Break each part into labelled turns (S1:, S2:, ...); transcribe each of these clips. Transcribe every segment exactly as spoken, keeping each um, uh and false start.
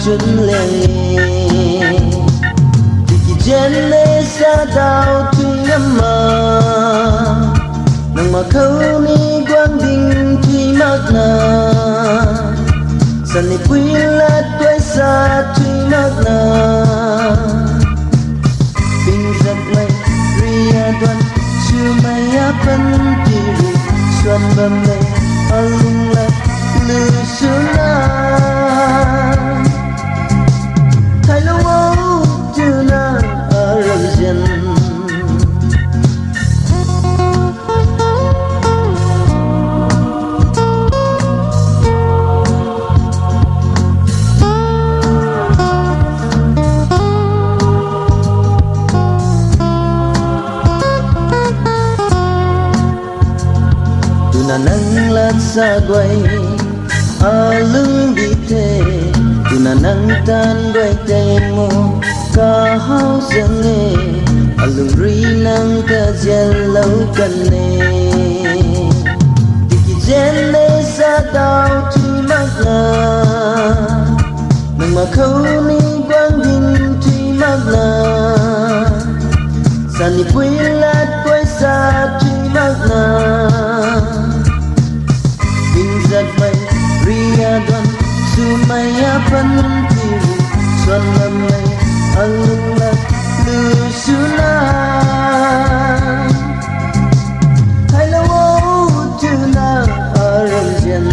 S1: chun lệ thì chen lê sa đào tuy ngắm mà nang mà khâu ni quang đình tuy mắc na san ni quy la tuổi sa tuy mắc na bình giật mây ria đoan chưa mây áp ân tì xuân bầm lệ alung la lư suna thay lâu âu chưa na aram jen na nang lat sa guay a lưng đi thế tu na nang tan guay tay mo ka hao giang nghe a lưng ri nang ka jen lâu cần nè tiki jen lê sa đào tuy mắc na nang mà khâu ni quang đình tuy mắc na san ni quy lat quay sa tuy mắc na giật mây ria đoan sumaya pan tiri xuân lâm mây alung la lư suna hay lâu âu chưa na aram jen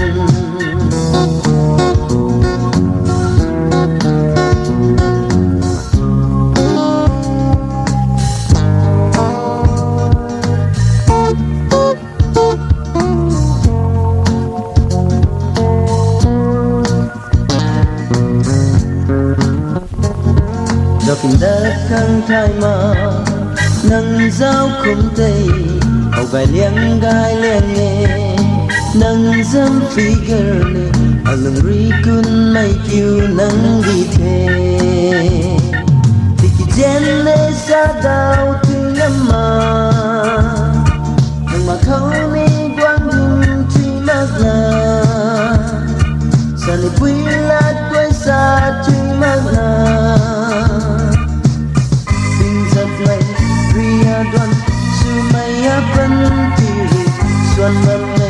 S1: kinh đất khang thai mà nâng giáo khung tây hậu gai liang gai liang nghe nâng dâm phi gờ nè ở lưng ri kun mây kêu nâng đi thế thì khi chen lê sa đào tuy ngắm mà nâng mà khâu ni quang đình tuy mắc na sa ni quy lát quay sa tuy mắc na ria đoan sumaya pan tiri xuân lâm